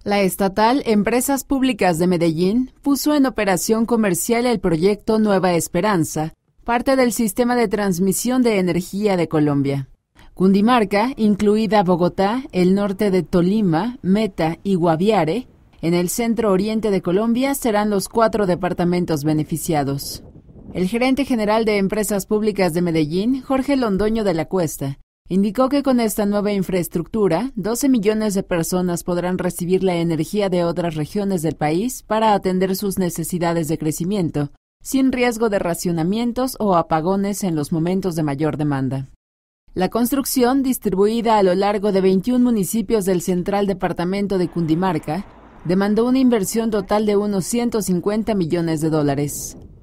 La estatal Empresas Públicas de Medellín puso en operación comercial el proyecto Nueva Esperanza, parte del sistema de transmisión de energía de Colombia. Cundinamarca, incluida Bogotá, el norte de Tolima, Meta y Guaviare, en el centro oriente de Colombia serán los 4 departamentos beneficiados. El gerente general de Empresas Públicas de Medellín, Jorge Londoño de la Cuesta, indicó que con esta nueva infraestructura, 12 millones de personas podrán recibir la energía de otras regiones del país para atender sus necesidades de crecimiento, sin riesgo de racionamientos o apagones en los momentos de mayor demanda. La construcción, distribuida a lo largo de 21 municipios del central departamento de Cundinamarca, demandó una inversión total de unos $150 millones.